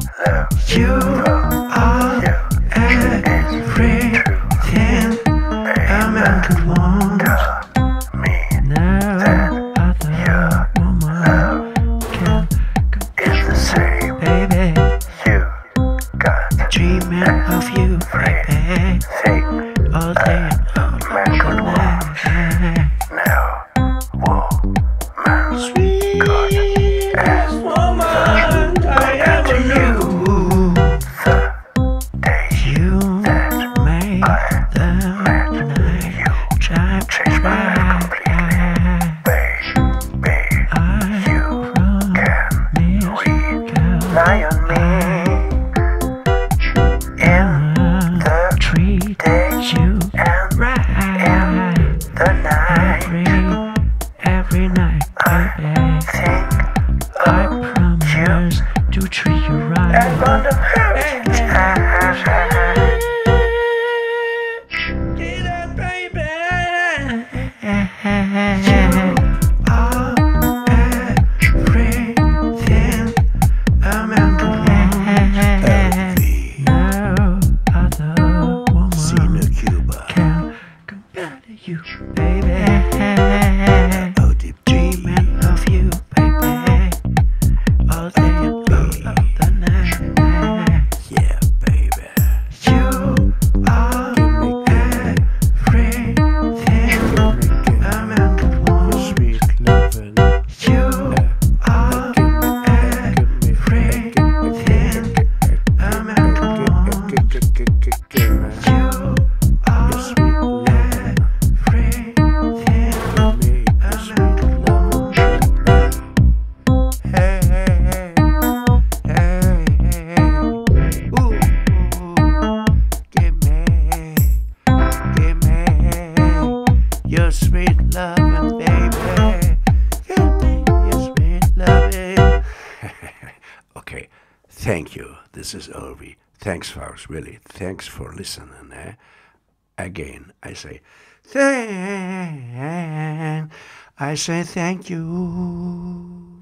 You are everything a man could want. No other woman can compare the same, baby. Dreaming of you, baby, all day and all night. Sweetest woman I ever knew. You made the night drive right. I promise, girl, Lie on me in the treat you and right. the night. Every night, baby, Think I promise to treat you right. I'm gonna hurt you. Get up, baby. You are everything a man could want. No other woman CENO CUBA. can compare to you, baby. OODB. Dreaming of you, baby, all day and all of the night. Yeah, baby. You are everything a man could want. Sweet loving. You are everything a man could want. You are everything your sweet loving, baby. Give me your sweet loving. Okay, thank you. This is Oldvi. Thanks, folks. Really, thanks for listening. Again, I say thank you.